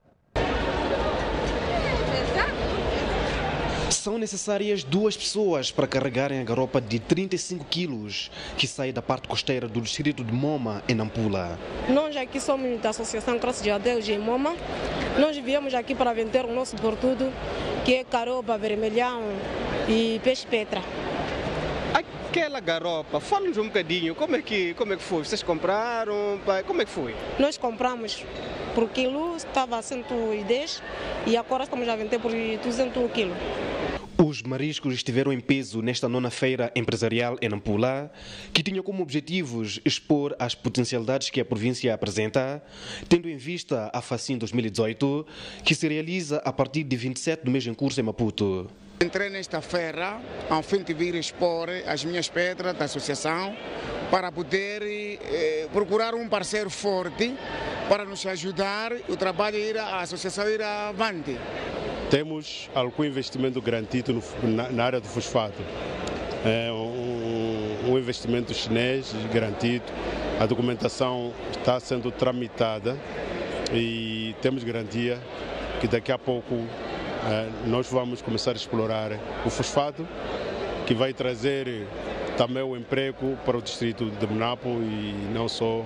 São necessárias duas pessoas para carregarem a garopa de trinta e cinco quilos que sai da parte costeira do distrito de Moma, em Nampula. Nós aqui somos da Associação Graças a Deus em Moma. Nós viemos aqui para vender o nosso produto, que é caroba, vermelhão e peixe-petra. Aquela garopa, fala-nos um bocadinho, como é, que, como é que foi? Vocês compraram? Como é que foi? Nós compramos por quilo, estava a cento e dez e agora estamos a vender por duzentos quilos. Os mariscos estiveram em peso nesta nona feira empresarial em Nampula, que tinha como objetivos expor as potencialidades que a província apresenta, tendo em vista a Facim dois mil e dezoito, que se realiza a partir de vinte e sete do mês em curso em Maputo. Entrei nesta feira ao fim de vir expor as minhas pedras da associação para poder eh, procurar um parceiro forte para nos ajudar o trabalho ir a associação ir avante. Temos algum investimento garantido no, na, na área do fosfato. É um, um investimento chinês garantido, a documentação está sendo tramitada e temos garantia que daqui a pouco é, nós vamos começar a explorar o fosfato, que vai trazer também o emprego para o distrito de Monapo e não só.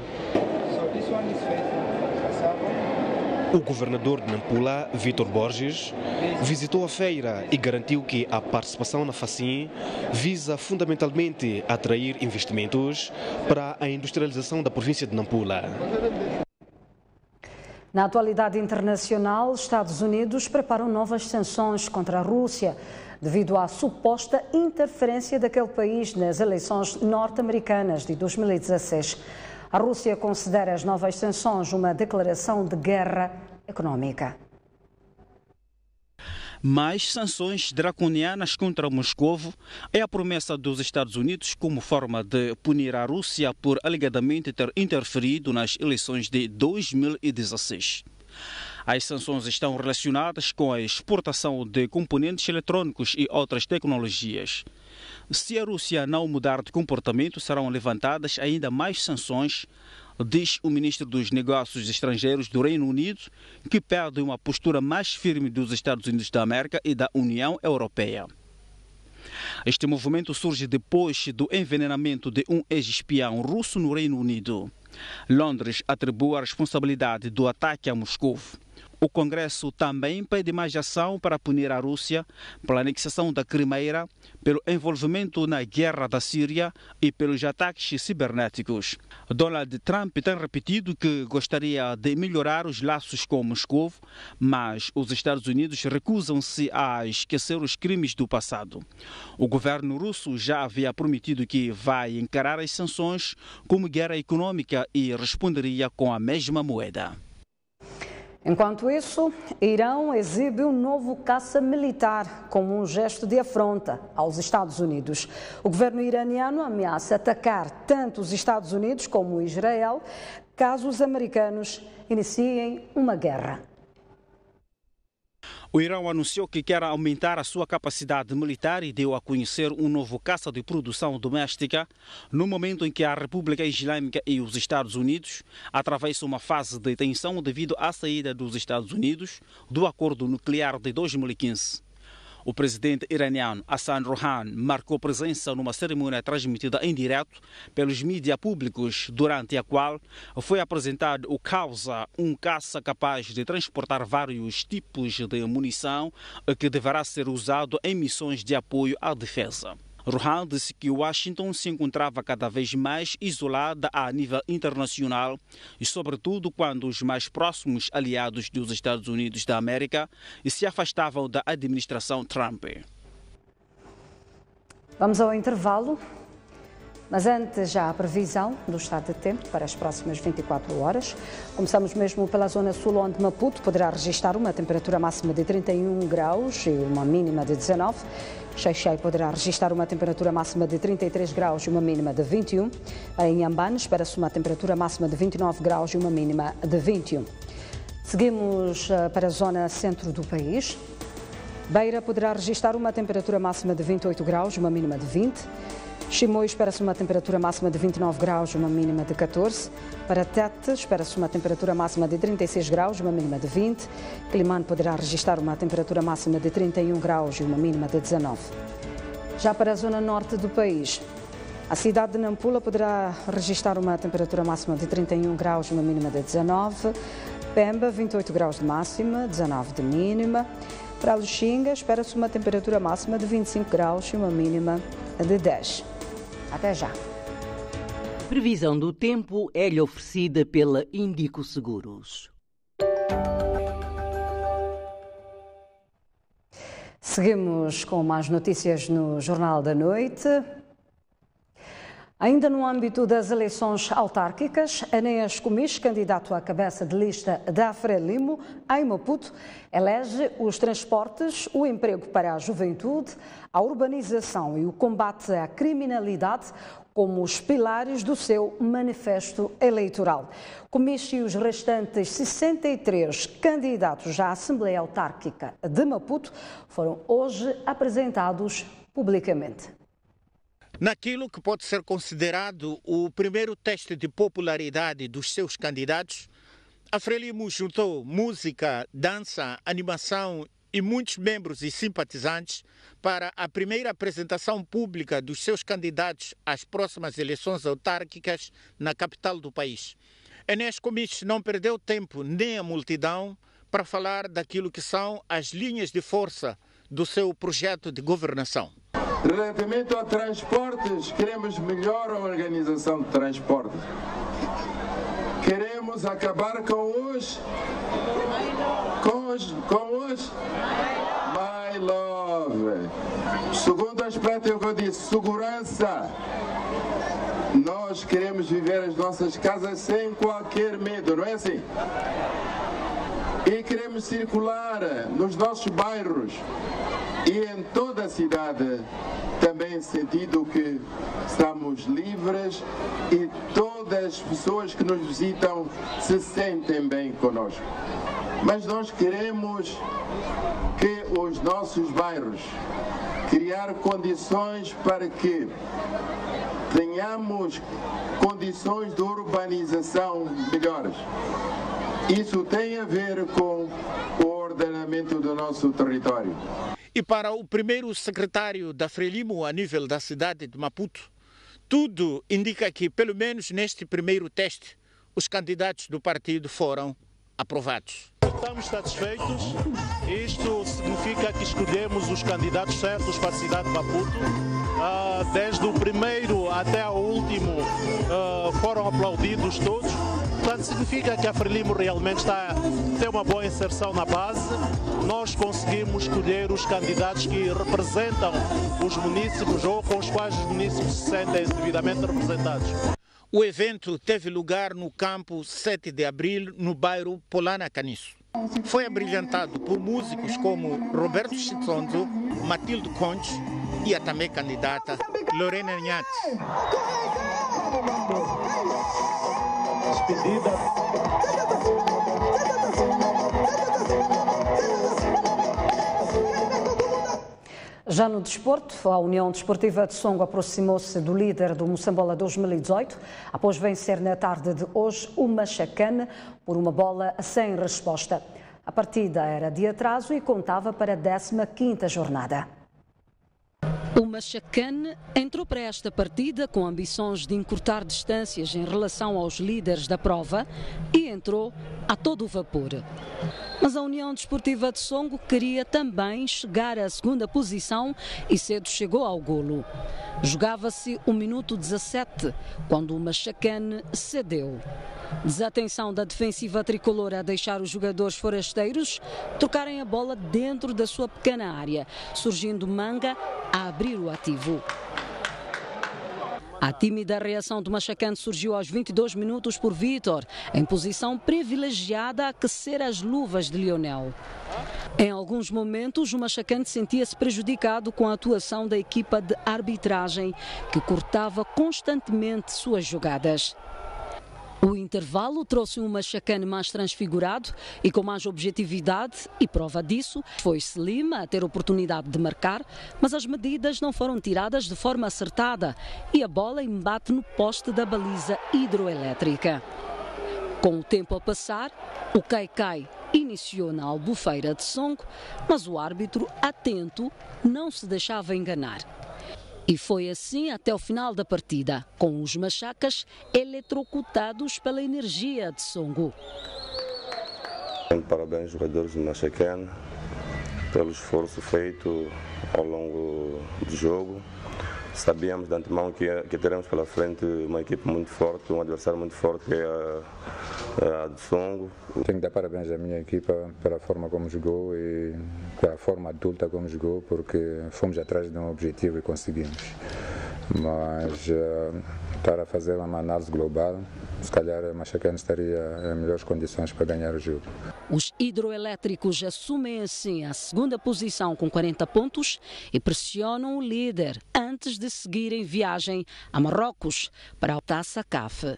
O governador de Nampula, Vítor Borges, visitou a feira e garantiu que a participação na Facim visa fundamentalmente atrair investimentos para a industrialização da província de Nampula. Na atualidade internacional, Estados Unidos preparam novas sanções contra a Rússia devido à suposta interferência daquele país nas eleições norte-americanas de dois mil e dezesseis. A Rússia considera as novas sanções uma declaração de guerra econômica. Mais sanções draconianas contra Moscovo é a promessa dos Estados Unidos como forma de punir a Rússia por alegadamente ter interferido nas eleições de dois mil e dezesseis. As sanções estão relacionadas com a exportação de componentes eletrônicos e outras tecnologias. Se a Rússia não mudar de comportamento, serão levantadas ainda mais sanções, diz o ministro dos Negócios Estrangeiros do Reino Unido, que pede uma postura mais firme dos Estados Unidos da América e da União Europeia. Este movimento surge depois do envenenamento de um ex-espião russo no Reino Unido. Londres atribui a responsabilidade do ataque a Moscou. O Congresso também pede mais ação para punir a Rússia pela anexação da Crimeia, pelo envolvimento na guerra da Síria e pelos ataques cibernéticos. Donald Trump tem repetido que gostaria de melhorar os laços com Moscou, mas os Estados Unidos recusam-se a esquecer os crimes do passado. O governo russo já havia prometido que vai encarar as sanções como guerra econômica e responderia com a mesma moeda. Enquanto isso, Irão exibe um novo caça militar como um gesto de afronta aos Estados Unidos. O governo iraniano ameaça atacar tanto os Estados Unidos como Israel caso os americanos iniciem uma guerra. O Irão anunciou que quer aumentar a sua capacidade militar e deu a conhecer um novo caça de produção doméstica no momento em que a República Islâmica e os Estados Unidos atravessam uma fase de tensão devido à saída dos Estados Unidos do acordo nuclear de dois mil e quinze. O presidente iraniano Hassan Rouhani marcou presença numa cerimônia transmitida em direto pelos mídias públicos, durante a qual foi apresentado o Causa, um caça capaz de transportar vários tipos de munição que deverá ser usado em missões de apoio à defesa. Rouhani disse que Washington se encontrava cada vez mais isolada a nível internacional e, sobretudo, quando os mais próximos aliados dos Estados Unidos da América se afastavam da administração Trump. Vamos ao intervalo, mas antes já a previsão do estado de tempo para as próximas vinte e quatro horas. Começamos mesmo pela zona sul, onde Maputo poderá registrar uma temperatura máxima de trinta e um graus e uma mínima de dezanove. Xai-Xai poderá registrar uma temperatura máxima de trinta e três graus e uma mínima de vinte e um. Em Inhambane espera-se uma temperatura máxima de vinte e nove graus e uma mínima de vinte e um. Seguimos para a zona centro do país. Beira poderá registrar uma temperatura máxima de vinte e oito graus e uma mínima de vinte. Chimoio espera-se uma temperatura máxima de vinte e nove graus e uma mínima de catorze. Para Tete espera-se uma temperatura máxima de trinta e seis graus e uma mínima de vinte. Climane poderá registrar uma temperatura máxima de trinta e um graus e uma mínima de dezanove. Já para a zona norte do país, a cidade de Nampula poderá registrar uma temperatura máxima de trinta e um graus e uma mínima de dezanove. Pemba, vinte e oito graus de máxima, dezanove de mínima. Para Luxinga espera-se uma temperatura máxima de vinte e cinco graus e uma mínima de dez. Até já. A previsão do tempo é-lhe oferecida pela Índico Seguros. Seguimos com mais notícias no Jornal da Noite. Ainda no âmbito das eleições autárquicas, Enéas Comis, candidato à cabeça de lista da Frelimo, em Maputo, elege os transportes, o emprego para a juventude, a urbanização e o combate à criminalidade como os pilares do seu manifesto eleitoral. Comis e os restantes sessenta e três candidatos à Assembleia Autárquica de Maputo foram hoje apresentados publicamente. Naquilo que pode ser considerado o primeiro teste de popularidade dos seus candidatos, a Frelimo juntou música, dança, animação e muitos membros e simpatizantes para a primeira apresentação pública dos seus candidatos às próximas eleições autárquicas na capital do país. Enéas Comis não perdeu tempo nem a multidão para falar daquilo que são as linhas de força do seu projeto de governação. Relativamente a transportes, queremos melhor organização de transportes. Queremos acabar com os... Com os... Com os... My love. Segundo aspecto é o que eu disse, segurança. Nós queremos viver as nossas casas sem qualquer medo, não é assim? E queremos circular nos nossos bairros e em toda a cidade, também em sentido que estamos livres e todas as pessoas que nos visitam se sentem bem conosco. Mas nós queremos que os nossos bairros criar condições para que tenhamos condições de urbanização melhores. Isso tem a ver com o ordenamento do nosso território. E para o primeiro secretário da Frelimo a nível da cidade de Maputo, tudo indica que, pelo menos neste primeiro teste, os candidatos do partido foram aprovados. Estamos satisfeitos. Isto significa que escolhemos os candidatos certos para a cidade de Maputo. Uh, desde o primeiro até o último uh, foram aplaudidos todos. Portanto, significa que a Frelimo realmente está a ter uma boa inserção na base. Nós conseguimos escolher os candidatos que representam os munícipes ou com os quais os munícipes se sentem devidamente representados. O evento teve lugar no campo sete de abril, no bairro Polana Caniço. Foi abrilhantado por músicos como Roberto Chitsonzo, Matilde Conte e a também candidata Lorena Nhate. Já no desporto, a União Desportiva de Songo aproximou-se do líder do Moçambola dois mil e dezoito, após vencer na tarde de hoje o Machacane por uma bola sem resposta. A partida era de atraso e contava para a décima quinta jornada. O Machacane entrou para esta partida com ambições de encurtar distâncias em relação aos líderes da prova e entrou a todo o vapor. Mas a União Desportiva de Songo queria também chegar à segunda posição e cedo chegou ao golo. Jogava-se o minuto dezassete, quando o Machacane cedeu. Desatenção da defensiva tricolor a deixar os jogadores forasteiros trocarem a bola dentro da sua pequena área, surgindo Manga a abrir o ativo. A tímida reação do Machacane surgiu aos vinte e dois minutos por Vítor, em posição privilegiada a aquecer as luvas de Lionel. Em alguns momentos, o Machacane sentia-se prejudicado com a atuação da equipa de arbitragem, que cortava constantemente suas jogadas. O intervalo trouxe um Machacane mais transfigurado e com mais objetividade, e prova disso foi Selima a ter oportunidade de marcar, mas as medidas não foram tiradas de forma acertada e a bola embate no poste da baliza hidroelétrica. Com o tempo a passar, o Caicai iniciou na Albufeira de Songo, mas o árbitro, atento, não se deixava enganar. E foi assim até o final da partida, com os machacas eletrocutados pela energia de Songo. Parabéns aos jogadores do Machacane pelo esforço feito ao longo do jogo. Sabíamos de antemão que, que teremos pela frente uma equipe muito forte, um adversário muito forte, que é a, a de Songo. Tenho que dar parabéns à minha equipa pela forma como jogou e pela forma adulta como jogou, porque fomos atrás de um objetivo e conseguimos. Mas uh, estar a fazer uma análise global, se calhar a Machacane estaria em melhores condições para ganhar o jogo. Os hidroelétricos assumem assim a segunda posição com quarenta pontos e pressionam o líder antes de seguirem viagem a Marrocos para a Taça C A F.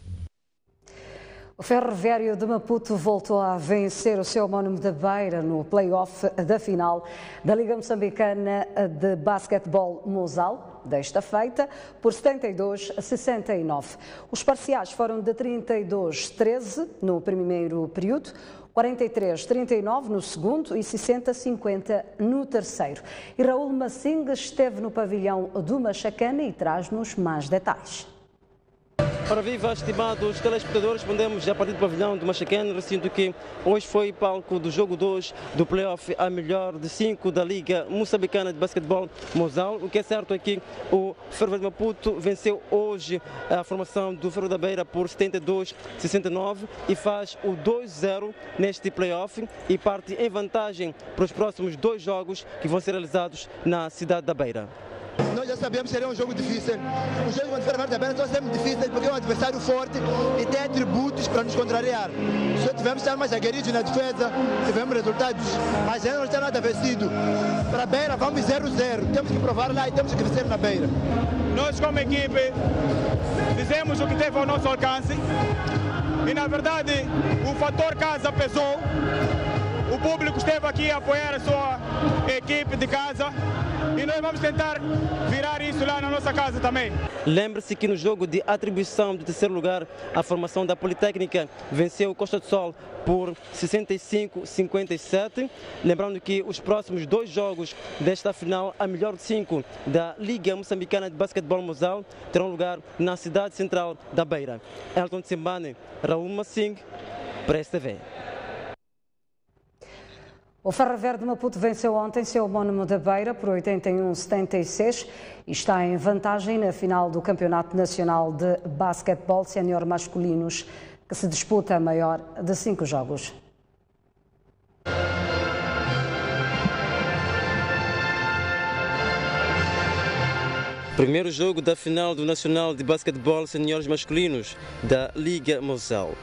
O Ferroviário de Maputo voltou a vencer o seu homónimo da Beira no play-off da final da Liga Moçambicana de Basquetebol Mozal, desta feita, por setenta e dois a sessenta e nove. Os parciais foram de trinta e dois a treze no primeiro período, quarenta e três a trinta e nove no segundo e sessenta a cinquenta no terceiro. E Raul Massinga esteve no pavilhão do Machacane e traz-nos mais detalhes. Ora viva, estimados telespectadores, respondemos a partir do pavilhão do Machacane, recinto que hoje foi palco do jogo dois do play-off a melhor de cinco da Liga Moçambicana de Basquetebol Mozal. O que é certo é que o Ferroviário de Maputo venceu hoje a formação do Ferro da Beira por setenta e dois a sessenta e nove e faz o dois a zero neste play-off e parte em vantagem para os próximos dois jogos que vão ser realizados na cidade da Beira. Nós já sabemos que seria um jogo difícil. Os jogos contra o Ferroviário da Beira são sempre difíceis porque é um adversário forte e tem atributos para nos contrariar. Se tivemos estar mais aguerridos na defesa, tivemos resultados, mas ainda não está nada vencido. Para a Beira vamos zero a zero. Temos que provar lá e temos que vencer na Beira. Nós como equipe fizemos o que teve ao nosso alcance e na verdade o fator casa pesou. O público esteve aqui a apoiar a sua equipe de casa e nós vamos tentar virar isso lá na nossa casa também. Lembre-se que no jogo de atribuição do terceiro lugar, a formação da Politécnica venceu o Costa do Sol por sessenta e cinco a cinquenta e sete. Lembrando que os próximos dois jogos desta final, a melhor de cinco da Liga Moçambicana de Basquetebol Mozal, terão lugar na cidade central da Beira. Elton Tsimbane, Raul Massing, para a S T V. O Ferroviário de Maputo venceu ontem seu homónimo da Beira por oitenta e um a setenta e seis e está em vantagem na final do Campeonato Nacional de Basquetebol Sénior Masculinos, que se disputa a maior de cinco jogos. Primeiro jogo da final do Nacional de Basquetebol Seniores Masculinos da Liga Mozal.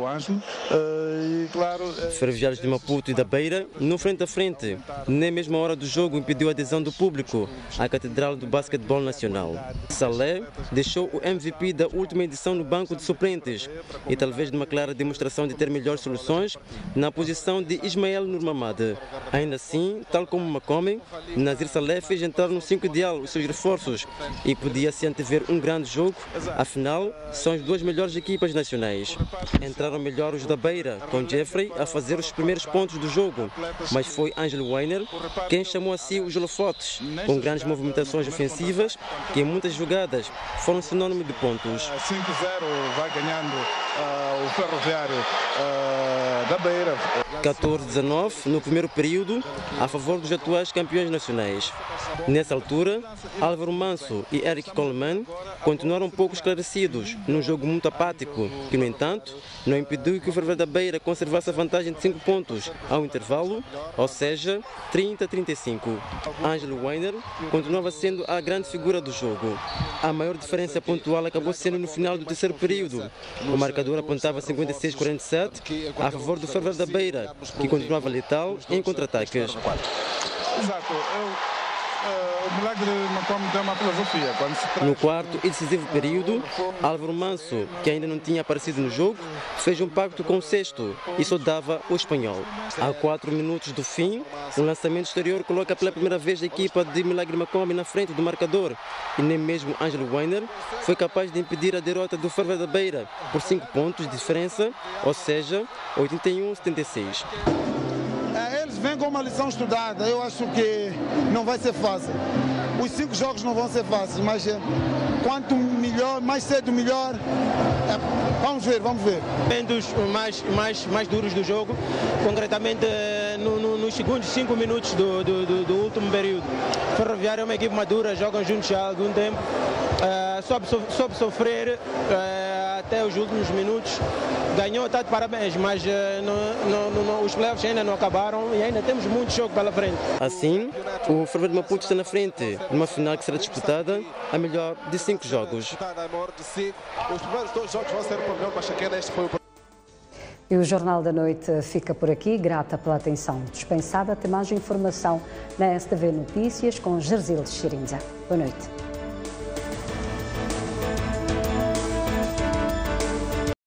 o Ângelo. Uh, e claro... Uh... Ferroviários de Maputo e da Beira, no frente a frente, nem mesmo a hora do jogo impediu a adesão do público à Catedral do Basquetebol Nacional. Salé deixou o M V P da última edição no banco de suplentes e talvez numa clara demonstração de ter melhores soluções na posição de Ismael Nurmamade. Ainda assim, tal como Macomé, Nazir Salé fez entrar no cinco ideal os seus reforços e podia-se antever um grande jogo, afinal, são as duas melhores equipas nacionais. Entraram melhor os da Beira, com Jeffrey a fazer os primeiros pontos do jogo, mas foi Ângelo Weiner quem chamou a si os holofotes, com grandes movimentações ofensivas que em muitas jogadas foram sinônimo de pontos. cinco a zero vai ganhando uh, o Ferroviário uh, da Beira. catorze a dezanove no primeiro período, a favor dos atuais campeões nacionais. Nessa altura, Álvaro Manso e Eric Coleman continuaram pouco esclarecidos num jogo muito apático, que, no entanto, não impediu que o Ferroviário da Beira conservasse a vantagem de cinco pontos ao intervalo, ou seja, trinta a trinta e cinco. Ângelo Weiner continuava sendo a grande figura do jogo. A maior diferença pontual acabou sendo no final do terceiro período. O marcador apontava cinquenta e seis a quarenta e sete a favor do Ferroviário da Beira, que continuava letal em contra-ataques. Exato. Eu... Uh, o milagre não tem uma filosofia. Quando se traz... No quarto e decisivo período, Álvaro Manso, que ainda não tinha aparecido no jogo, fez um pacto com o sexto e só dava o espanhol. A quatro minutos do fim, um lançamento exterior coloca pela primeira vez a equipa de Milagre Macomé na frente do marcador e nem mesmo Ângelo Weiner foi capaz de impedir a derrota do Ferroviário da Beira por cinco pontos de diferença, ou seja, oitenta e um a setenta e seis. Vem com uma lição estudada, eu acho que não vai ser fácil. Os cinco jogos não vão ser fáceis, mas quanto melhor, mais cedo melhor. É, vamos ver, vamos ver. Momentos mais, mais, mais duros do jogo, concretamente no, no, nos segundos cinco minutos do, do, do, do último período. Ferroviário é uma equipe madura, jogam juntos há algum tempo, uh, soube, soube sofrer uh, até os últimos minutos. Ganhou, está de parabéns, mas uh, no, no, no, os playoffs ainda não acabaram e ainda temos muito jogo pela frente. Assim, o Ferroviário de Maputo está na frente, numa final que será disputada a melhor de cinco jogos. Os primeiros dois jogos vão ser o problema, mas este foi o... E o Jornal da Noite fica por aqui, grata pela atenção dispensada. Tem mais informação na S T V Notícias com Gersildes Chirinza. Boa noite.